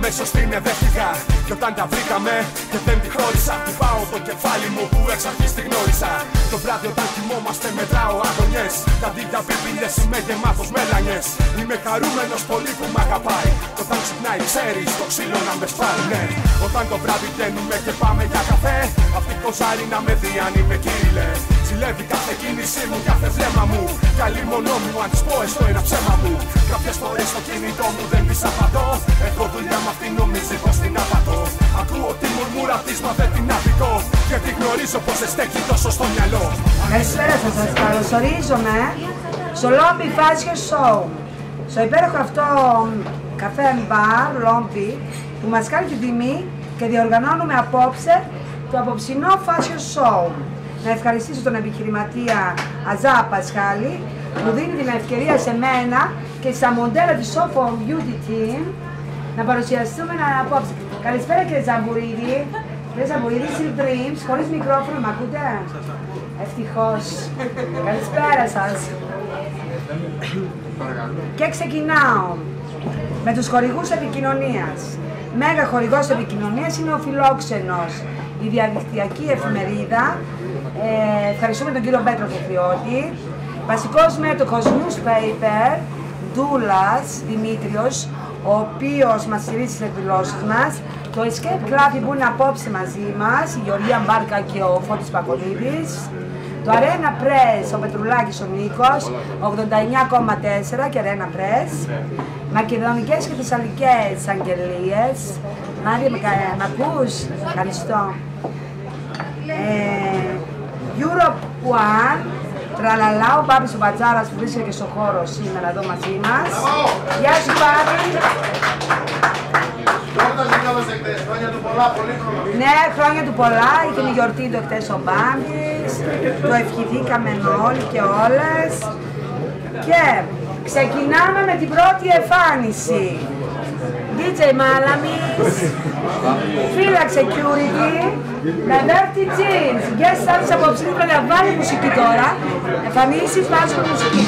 αμέσως την ευαίσθηκα. Κι όταν τα βρήκαμε και δεν τη χώρισα, χτυπάω το κεφάλι μου που εξ αρχής τη γνώρισα. Το βράδυ όταν κοιμόμαστε μετράω αγωνιές. Τα δίδια πιπίλες είμαι γεμάτος μέλανιες. Είμαι χαρούμενος πολύ που μ' αγαπάει. Κι όταν ξυπνάει ξέρεις το ξύλο να με σπάει, ναι. Όταν το βράδυ βγαίνουμε και πάμε για καφέ, αυτή κοζάρι να με δει αν είμαι κύριλε. Ζηλεύει κάθε κίνησή μου, κάθε βλέμμα μου. Καλή μονό μου αν της πω έστω ένα ψέμα μου. Κάποιες φορές στο κινητό μου δεν της απαντώ. Έχω δουλειά μ' αυτή νομίζει πως την απατώ. Ακούω τη μουρμούρα της μα δεν την απειτώ. Γιατί γνωρίζω πως δεν στέκει τόσο στο μυαλό. Καλησπέρα σας, σας καλωσορίζομαι στο Lombi Fashion Show. Στο υπέροχο αυτό καφέ μπαρ Lombi που μας κάνει την τιμή και διοργανώνουμε απόψε το απόψινό Fashion Show. Να ευχαριστήσω τον επιχειρηματία Αζά Πασχάλη που δίνει την ευκαιρία σε μένα και στα μοντέλα της Show for Beauty Team να παρουσιαστούμε απόψε. Καλησπέρα κύριε Ζαμπουρίδη. Κύριε Ζαμπουρίδη, Silk Dreams, χωρίς μικρόφωνο, μ' ακούτε? Ευτυχώς. Καλησπέρα σας. Και ξεκινάω με τους χορηγούς επικοινωνίας. Μέγα χορηγός επικοινωνίας είναι ο Φιλόξενος, η διαδικτυακή εφημερίδα. Ευχαριστούμε τον κύριο Πέτρο Κεφριώτη. Βασικός μέτοχος newspaper, Ντούλας Δημήτριος, ο οποίος μας στηρίζει στις εκδηλώσεις μας. Το Escape Club που είναι απόψε μαζί μας, η Γεωργία Μπάρκα και ο Φώτης Πακολίδης. Το Arena Press, ο Πετρουλάκης ο Νίκος, 89,4 και Arena Press. Μακεδονικές και Θεσσαλικές αγγελίες. Μάρια, μ' ακούς? Ευχαριστώ. Europe One, τραλαλά, ο Πάπης ο Μπατζάρας που βρίσκεται και στο χώρο σήμερα εδώ μαζί μας. Γεια σου Πάπη. Ναι, χρόνια του πολλά, είχε η γιορτή του χτες ο Μπάμπης, το ευχηθήκαμε όλοι και όλες. Και ξεκινάμε με την πρώτη εμφάνιση. DJ Μάλαμις, Φύλαξ Security, με Dirty Jeans. Guest stars απόψε, θα βάλει μουσική τώρα. Εμφανίσεις, βάζουμε μουσική.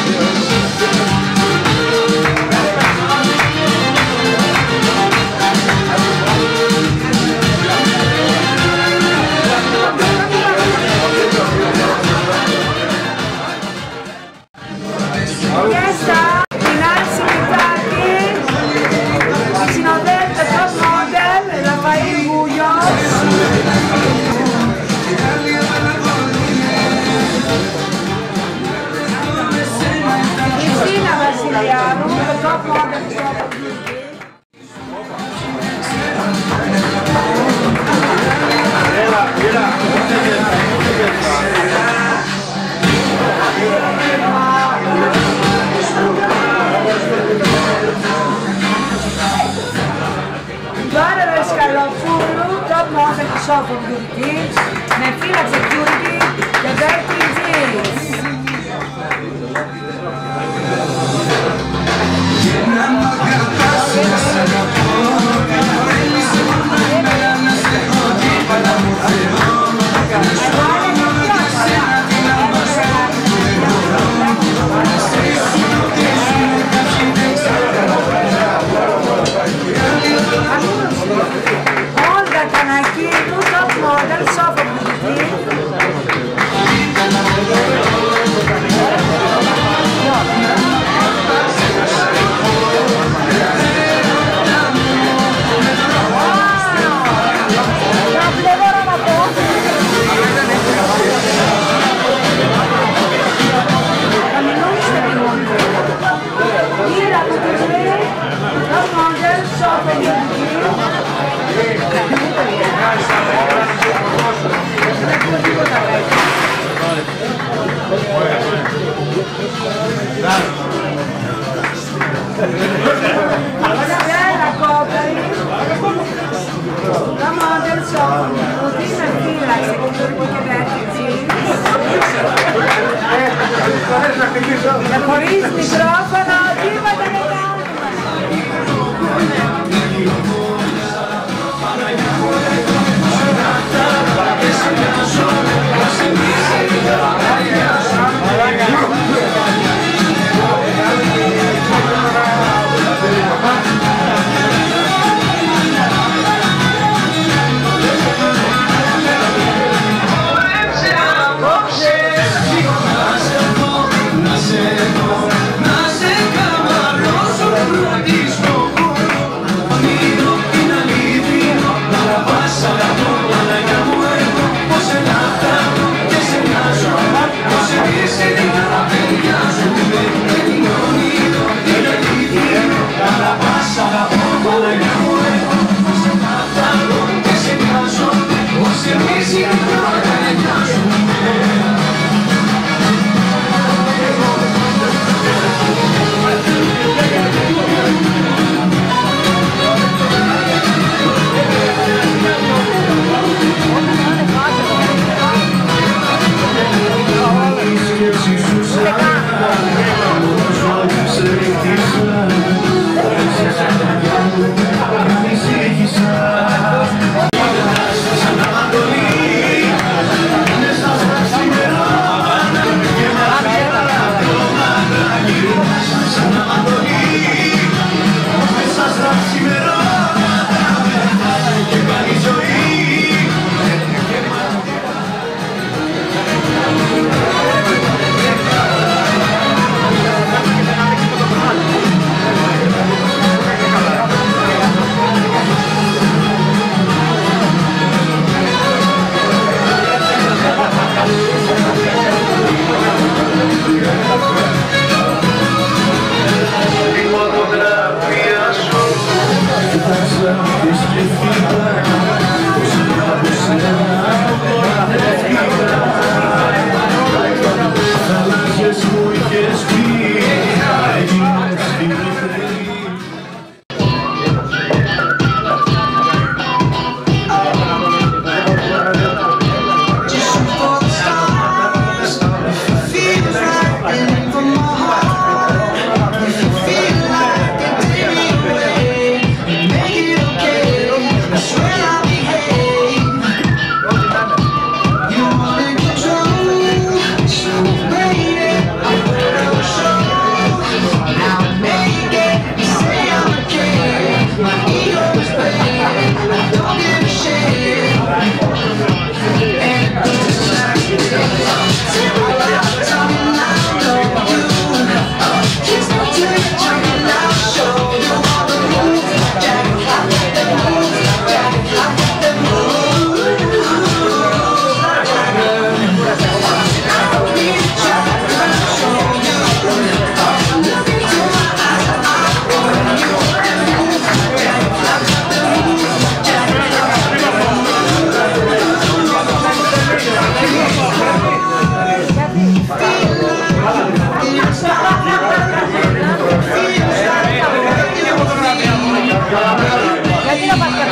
Show for Beauty με Φύλαξ Security και Dirty Jeans.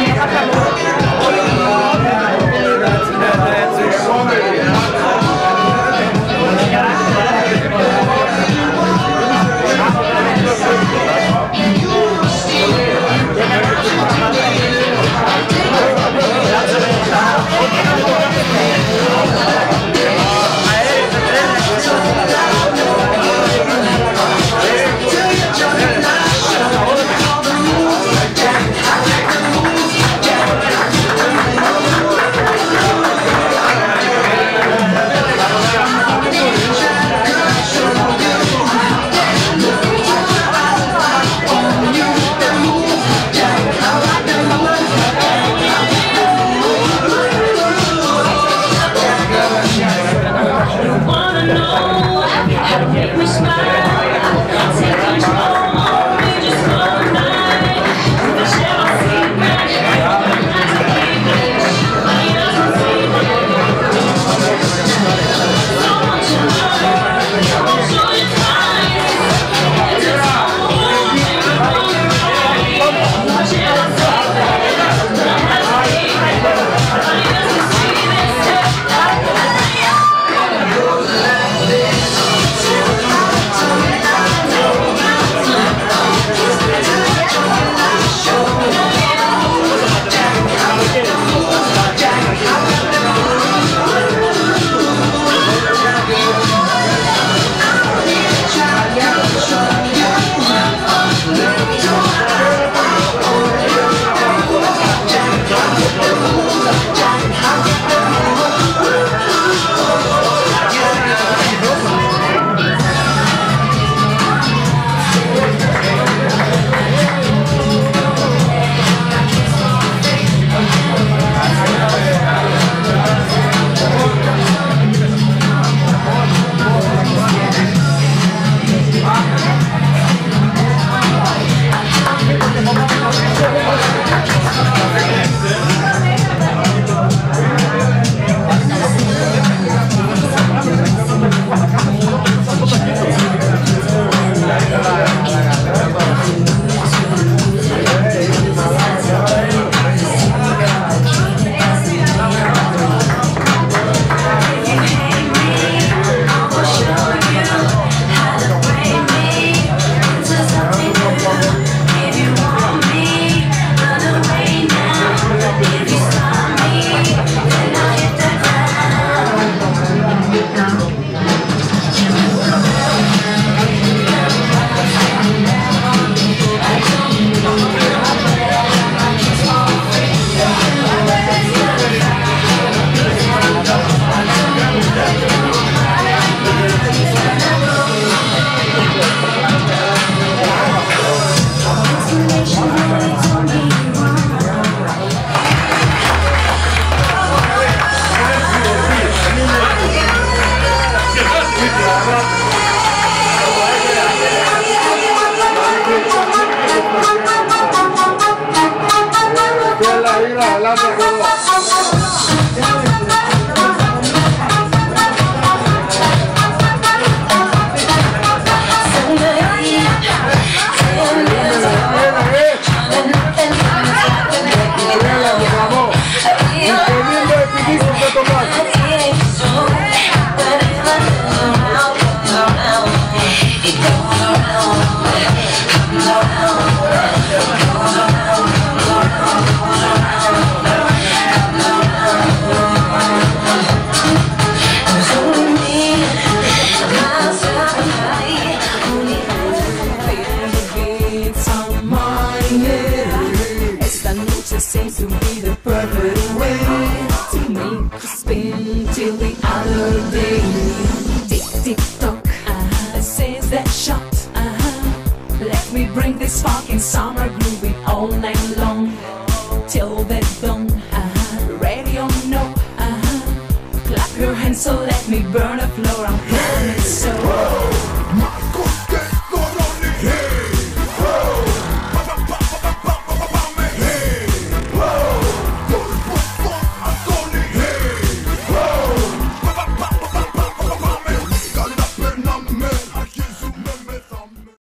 Sparking summer grooving all night long.